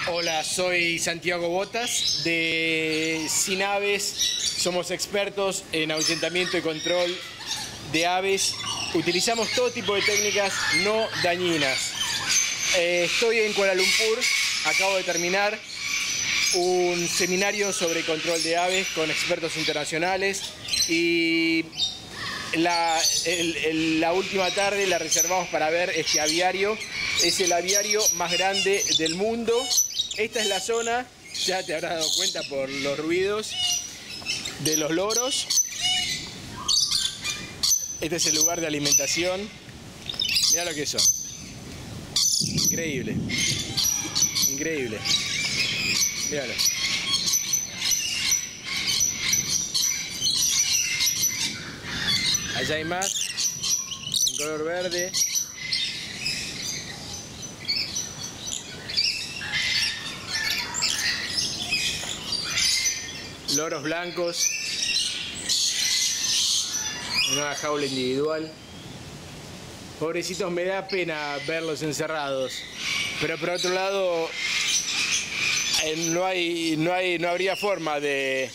Hola, soy Santiago Botas de Sin Aves. Somos expertos en ahuyentamiento y control de aves. Utilizamos todo tipo de técnicas no dañinas. Estoy en Kuala Lumpur, acabo de terminar un seminario sobre control de aves con expertos internacionales y la última tarde la reservamos para ver este aviario. Es el aviario más grande del mundo. Esta es la zona, ya te habrás dado cuenta por los ruidos de los loros. Este es el lugar de alimentación. Mirá lo que son. Increíble. Increíble. Míralo. Allá hay más, en color verde. Loros blancos en una jaula individual. Pobrecitos, me da pena verlos encerrados, pero por otro lado no habría forma de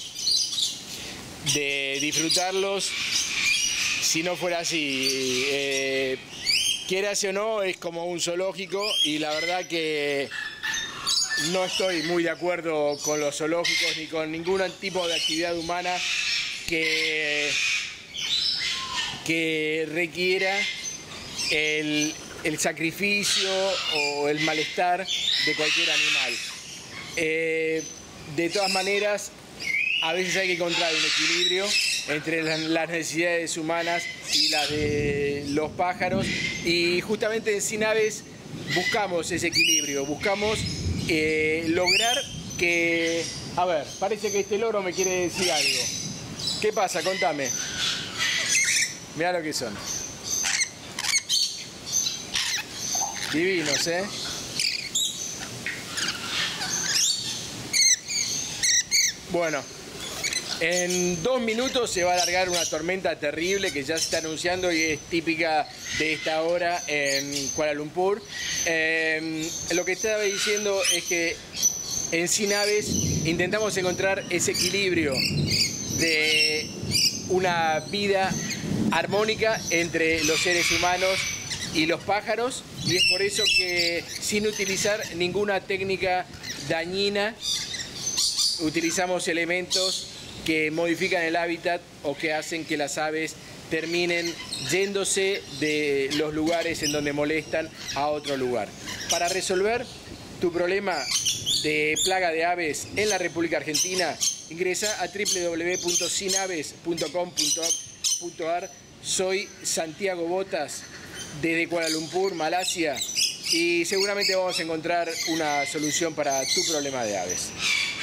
disfrutarlos si no fuera así. Quieras o no, es como un zoológico y la verdad que no estoy muy de acuerdo con los zoológicos ni con ningún tipo de actividad humana que requiera el sacrificio o el malestar de cualquier animal. De todas maneras, a veces hay que encontrar un equilibrio entre las necesidades humanas y las de los pájaros, y justamente en Sin Aves buscamos ese equilibrio, buscamos lograr que... A ver, parece que este loro me quiere decir algo. ¿Qué pasa? Contame. Mirá lo que son. Divinos, ¿eh? Bueno, en 2 minutos se va a alargar una tormenta terrible que ya se está anunciando y es típica de esta hora en Kuala Lumpur. Lo que estaba diciendo es que en Sin Aves intentamos encontrar ese equilibrio de una vida armónica entre los seres humanos y los pájaros, y es por eso que sin utilizar ninguna técnica dañina utilizamos elementos que modifican el hábitat o que hacen que las aves terminen yéndose de los lugares en donde molestan a otro lugar. Para resolver tu problema de plaga de aves en la República Argentina, ingresa a www.sinaves.com.ar. Soy Santiago Botas desde Kuala Lumpur, Malasia, y seguramente vamos a encontrar una solución para tu problema de aves.